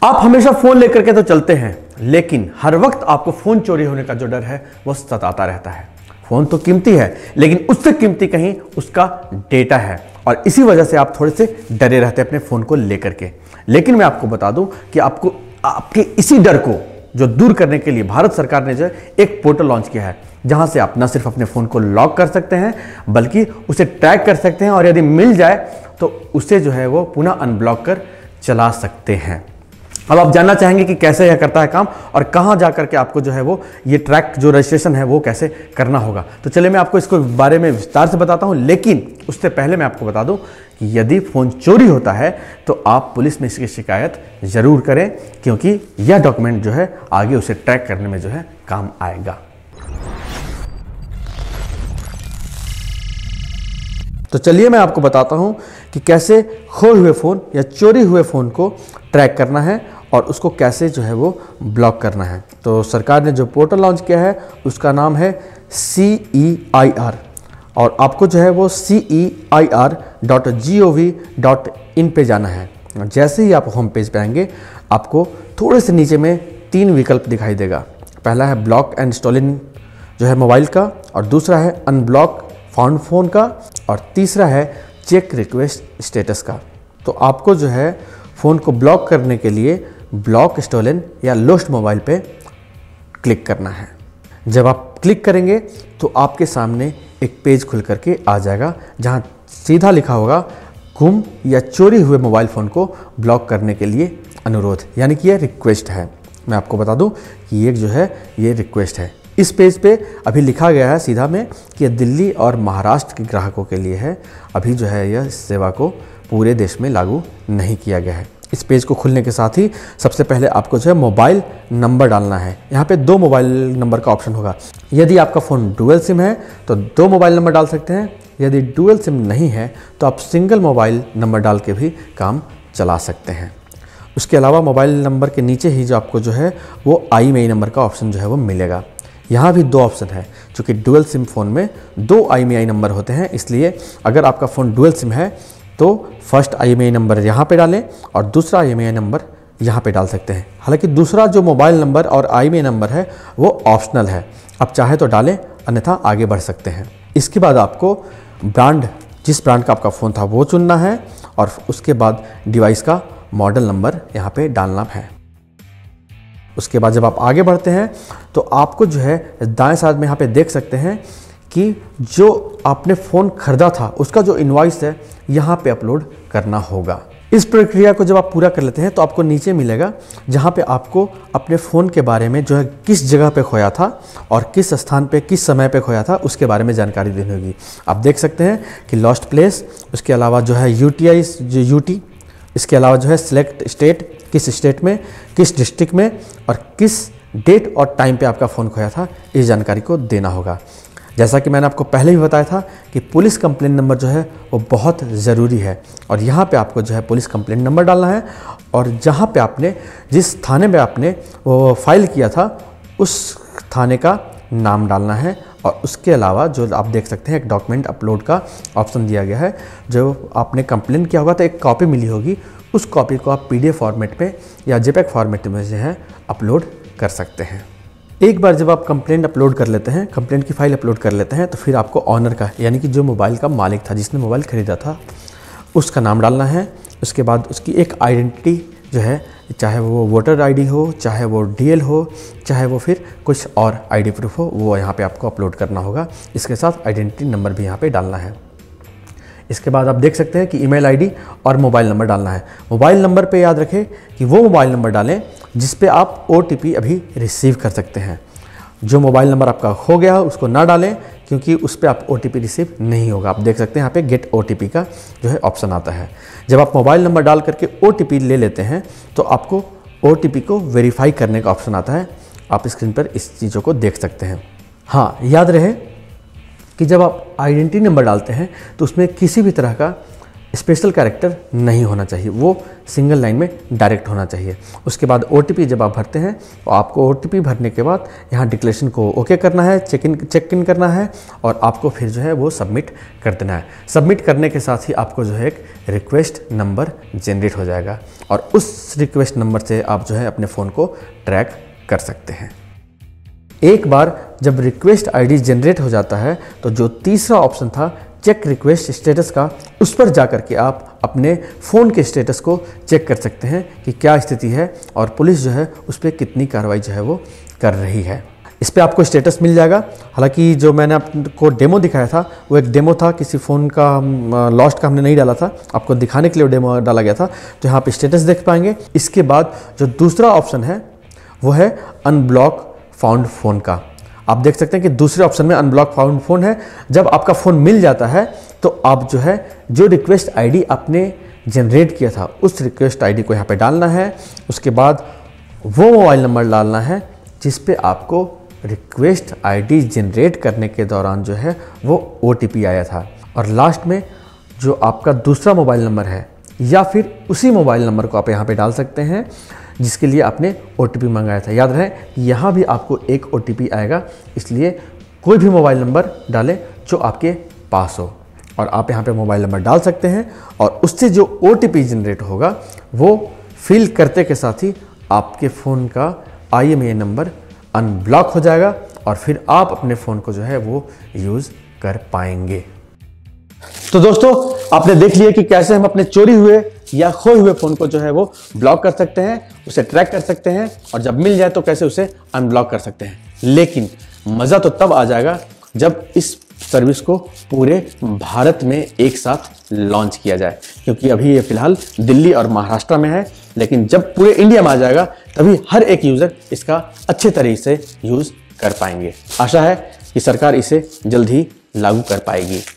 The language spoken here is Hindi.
आप हमेशा फोन लेकर के तो चलते हैं, लेकिन हर वक्त आपको फोन चोरी होने का जो डर है वो सताता रहता है। फोन तो कीमती है, लेकिन उससे कीमती कहीं उसका डेटा है, और इसी वजह से आप थोड़े से डरे रहते हैं अपने फोन को लेकर के। लेकिन मैं आपको बता दूं कि आपको आपके इसी डर को जो दूर करने के लिए भारत सरकार ने जो एक पोर्टल लॉन्च किया है, जहां से आप न सिर्फ अपने फोन को लॉक कर सकते हैं बल्कि उसे ट्रैक कर सकते हैं, और यदि मिल जाए तो उसे जो है वो पुनः अनब्लॉक कर चला सकते हैं। अब आप जानना चाहेंगे कि कैसे यह करता है काम और कहां जाकर के आपको जो है वो ये ट्रैक जो रजिस्ट्रेशन है वो कैसे करना होगा। तो चलिए मैं आपको इसको बारे में विस्तार से बताता हूं, लेकिन उससे पहले मैं आपको बता दूं कि यदि फ़ोन चोरी होता है तो आप पुलिस में इसकी शिकायत ज़रूर करें, क्योंकि यह डॉक्यूमेंट जो है आगे उसे ट्रैक करने में जो है काम आएगा। तो चलिए मैं आपको बताता हूं कि कैसे खोए हुए फ़ोन या चोरी हुए फ़ोन को ट्रैक करना है और उसको कैसे जो है वो ब्लॉक करना है। तो सरकार ने जो पोर्टल लॉन्च किया है उसका नाम है CEIR, और आपको जो है वो CEIR.gov.in पे जाना है। जैसे ही आप होम पेज पे आएंगे आपको थोड़े से नीचे में 3 विकल्प दिखाई देगा। पहला है ब्लॉक एंड स्टोलन जो है मोबाइल का, और दूसरा है अनब्लॉक फाउंड फ़ोन का, और तीसरा है चेक रिक्वेस्ट स्टेटस का। तो आपको जो है फ़ोन को ब्लॉक करने के लिए ब्लॉक स्टोलन या लोस्ट मोबाइल पे क्लिक करना है। जब आप क्लिक करेंगे तो आपके सामने एक पेज खुल करके आ जाएगा, जहां सीधा लिखा होगा गुम या चोरी हुए मोबाइल फ़ोन को ब्लॉक करने के लिए अनुरोध, यानी कि यह रिक्वेस्ट है। मैं आपको बता दूं कि ये जो है ये रिक्वेस्ट है। इस पेज पे अभी लिखा गया है सीधा में कि दिल्ली और महाराष्ट्र के ग्राहकों के लिए है। अभी जो है यह सेवा को पूरे देश में लागू नहीं किया गया है। इस पेज को खुलने के साथ ही सबसे पहले आपको जो है मोबाइल नंबर डालना है। यहाँ पे 2 मोबाइल नंबर का ऑप्शन होगा। यदि आपका फ़ोन डुअल सिम है तो 2 मोबाइल नंबर डाल सकते हैं। यदि डुअल सिम नहीं है तो आप सिंगल मोबाइल नंबर डाल के भी काम चला सकते हैं। उसके अलावा मोबाइल नंबर के नीचे ही जो आपको जो है वो IMEI नंबर का ऑप्शन जो है वो मिलेगा। यहाँ भी 2 ऑप्शन है, चूँकि डुअल सिम फ़ोन में 2 IMEI नंबर होते हैं, इसलिए अगर आपका फ़ोन डुअल सिम है तो फर्स्ट IMEI नंबर यहाँ पे डालें और दूसरा IMEI नंबर यहाँ पे डाल सकते हैं। हालांकि दूसरा जो मोबाइल नंबर और IMEI नंबर है वो ऑप्शनल है, आप चाहे तो डालें, अन्यथा आगे बढ़ सकते हैं। इसके बाद आपको ब्रांड, जिस ब्रांड का आपका फ़ोन था वो चुनना है, और उसके बाद डिवाइस का मॉडल नंबर यहाँ पे डालना है। उसके बाद जब आप आगे बढ़ते हैं तो आपको जो है दाएं साइड में यहाँ पे देख सकते हैं कि जो आपने फ़ोन खरीदा था उसका जो इनवॉइस है यहाँ पे अपलोड करना होगा। इस प्रक्रिया को जब आप पूरा कर लेते हैं तो आपको नीचे मिलेगा, जहाँ पे आपको अपने फ़ोन के बारे में जो है किस जगह पे खोया था और किस स्थान पे किस समय पे खोया था उसके बारे में जानकारी देनी होगी। आप देख सकते हैं कि लॉस्ट प्लेस, उसके अलावा जो है UTI जो UT, इसके अलावा जो है सिलेक्ट स्टेट, किस स्टेट में, किस डिस्ट्रिक्ट में और किस डेट और टाइम पे आपका फ़ोन खोया था, इस जानकारी को देना होगा। जैसा कि मैंने आपको पहले भी बताया था कि पुलिस कंप्लेंट नंबर जो है वो बहुत ज़रूरी है, और यहाँ पे आपको जो है पुलिस कंप्लेंट नंबर डालना है, और जहाँ पे आपने जिस थाने में आपने वो फाइल किया था उस थाने का नाम डालना है। और उसके अलावा जो आप देख सकते हैं एक डॉक्यूमेंट अपलोड का ऑप्शन दिया गया है। जो आपने कंप्लेंट किया होगा तो एक कॉपी मिली होगी, उस कॉपी को आप PDF फॉर्मेट पे या JPEG फॉर्मेट में जो है अपलोड कर सकते हैं। एक बार जब आप कंप्लेंट अपलोड कर लेते हैं, कंप्लेंट की फ़ाइल अपलोड कर लेते हैं, तो फिर आपको ऑनर का, यानी कि जो मोबाइल का मालिक था, जिसने मोबाइल ख़रीदा था, उसका नाम डालना है। उसके बाद उसकी एक आइडेंटिटी जो है, चाहे वो वोटर ID हो, चाहे वो DL हो, चाहे वो फिर कुछ और ID प्रूफ हो, वो यहाँ पे आपको अपलोड करना होगा। इसके साथ आइडेंटिटी नंबर भी यहाँ पे डालना है। इसके बाद आप देख सकते हैं कि ईमेल ID और मोबाइल नंबर डालना है। मोबाइल नंबर पे याद रखें कि वो मोबाइल नंबर डालें जिस पे आप OTP अभी रिसीव कर सकते हैं। जो मोबाइल नंबर आपका खो गया हो उसको ना डालें, क्योंकि उस पर आप OTP रिसीव नहीं होगा। आप देख सकते हैं यहाँ पे गेट OTP का जो है ऑप्शन आता है। जब आप मोबाइल नंबर डाल करके OTP ले लेते हैं तो आपको OTP को वेरीफाई करने का ऑप्शन आता है। आप स्क्रीन पर इस चीज़ों को देख सकते हैं। हाँ, याद रहे कि जब आप आइडेंटिटी नंबर डालते हैं तो उसमें किसी भी तरह का स्पेशल कैरेक्टर नहीं होना चाहिए, वो सिंगल लाइन में डायरेक्ट होना चाहिए। उसके बाद OTP जब आप भरते हैं तो आपको OTP भरने के बाद यहाँ डिक्लेरेशन को ओके करना है, चेक इन करना है और आपको फिर जो है वो सबमिट कर देना है। सबमिट करने के साथ ही आपको जो है एक रिक्वेस्ट नंबर जनरेट हो जाएगा और उस रिक्वेस्ट नंबर से आप जो है अपने फ़ोन को ट्रैक कर सकते हैं। एक बार जब रिक्वेस्ट आईडी जनरेट हो जाता है तो जो तीसरा ऑप्शन था चेक रिक्वेस्ट स्टेटस का, उस पर जाकर के आप अपने फ़ोन के स्टेटस को चेक कर सकते हैं कि क्या स्थिति है और पुलिस जो है उस पर कितनी कार्रवाई जो है वो कर रही है। इस पर आपको स्टेटस मिल जाएगा। हालांकि जो मैंने आपको डेमो दिखाया था वो एक डेमो था, किसी फ़ोन का लॉस्ट का हमने नहीं डाला था, आपको दिखाने के लिए डेमो डाला गया था। तो यहाँ पे स्टेटस देख पाएंगे। इसके बाद जो दूसरा ऑप्शन है वो है अनब्लॉक फाउंड फ़ोन का। आप देख सकते हैं कि दूसरे ऑप्शन में अनब्लॉक फाउंड फ़ोन है। जब आपका फ़ोन मिल जाता है तो आप जो है जो रिक्वेस्ट आईडी आपने जनरेट किया था उस रिक्वेस्ट आईडी को यहाँ पे डालना है। उसके बाद वो मोबाइल नंबर डालना है जिस पे आपको रिक्वेस्ट आईडी जनरेट करने के दौरान जो है वो OTP आया था। और लास्ट में जो आपका दूसरा मोबाइल नंबर है या फिर उसी मोबाइल नंबर को आप यहाँ पे डाल सकते हैं जिसके लिए आपने OTP मंगाया था। याद रहे यहाँ भी आपको एक OTP आएगा, इसलिए कोई भी मोबाइल नंबर डालें जो आपके पास हो और आप यहाँ पे मोबाइल नंबर डाल सकते हैं और उससे जो OTP जनरेट होगा वो फिल करते के साथ ही आपके फ़ोन का IMEI नंबर अनब्लॉक हो जाएगा और फिर आप अपने फ़ोन को जो है वो यूज़ कर पाएंगे। तो दोस्तों आपने देख लिया कि कैसे हम अपने चोरी हुए या खोए हुए फ़ोन को जो है वो ब्लॉक कर सकते हैं, उसे ट्रैक कर सकते हैं और जब मिल जाए तो कैसे उसे अनब्लॉक कर सकते हैं। लेकिन मज़ा तो तब आ जाएगा जब इस सर्विस को पूरे भारत में एक साथ लॉन्च किया जाए, क्योंकि अभी ये फिलहाल दिल्ली और महाराष्ट्र में है, लेकिन जब पूरे इंडिया में आ जाएगा तभी हर एक यूज़र इसका अच्छे तरीके से यूज़ कर पाएंगे। आशा है कि सरकार इसे जल्द ही लागू कर पाएगी।